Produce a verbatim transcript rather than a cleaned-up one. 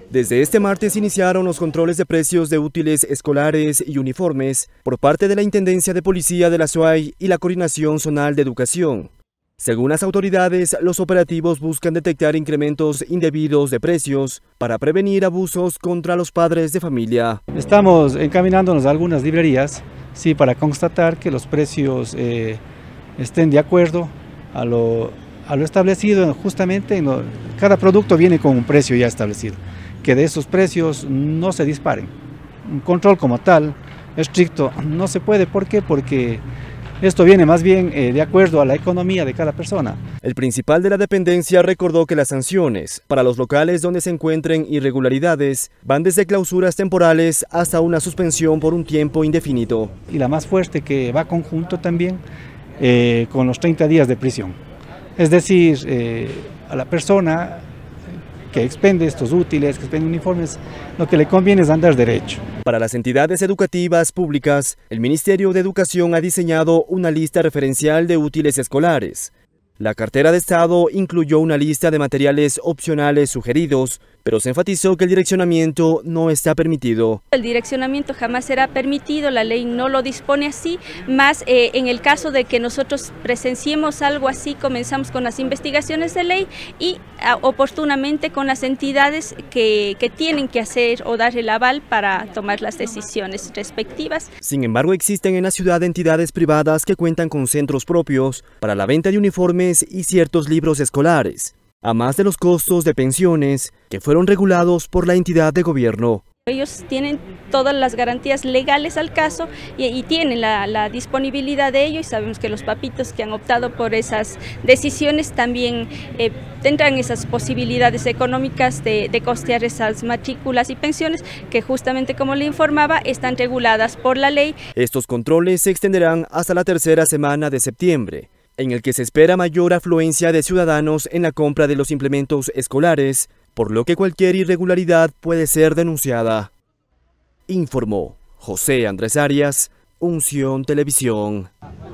Desde este martes iniciaron los controles de precios de útiles escolares y uniformes por parte de la Intendencia de Policía de la SUAY y la Coordinación Zonal de Educación. Según las autoridades, los operativos buscan detectar incrementos indebidos de precios para prevenir abusos contra los padres de familia. Estamos encaminándonos a algunas librerías, sí, para constatar que los precios eh, estén de acuerdo a lo, a lo establecido. Justamente, en lo, cada producto viene con un precio ya establecido, que de esos precios no se disparen. Un control como tal, estricto, no se puede. ¿Por qué? Porque esto viene más bien eh, de acuerdo a la economía de cada persona. El principal de la dependencia recordó que las sanciones para los locales donde se encuentren irregularidades van desde clausuras temporales hasta una suspensión por un tiempo indefinido. Y la más fuerte, que va conjunto también eh, con los treinta días de prisión. Es decir, eh, a la persona que expende estos útiles, que expende uniformes, lo que le conviene es andar derecho. Para las entidades educativas públicas, el Ministerio de Educación ha diseñado una lista referencial de útiles escolares. La cartera de Estado incluyó una lista de materiales opcionales sugeridos, pero se enfatizó que el direccionamiento no está permitido. El direccionamiento jamás será permitido, la ley no lo dispone así, más eh, en el caso de que nosotros presenciemos algo así, comenzamos con las investigaciones de ley y a, oportunamente con las entidades que, que tienen que hacer o dar el aval para tomar las decisiones respectivas. Sin embargo, existen en la ciudad entidades privadas que cuentan con centros propios para la venta de uniformes y ciertos libros escolares, a más de los costos de pensiones que fueron regulados por la entidad de gobierno. Ellos tienen todas las garantías legales al caso y, y tienen la, la disponibilidad de ello, y sabemos que los papitos que han optado por esas decisiones también eh, tendrán esas posibilidades económicas de, de costear esas matrículas y pensiones que, justamente como le informaba, están reguladas por la ley. Estos controles se extenderán hasta la tercera semana de septiembre, en el que se espera mayor afluencia de ciudadanos en la compra de los implementos escolares, por lo que cualquier irregularidad puede ser denunciada. Informó José Andrés Arias, Unción Televisión.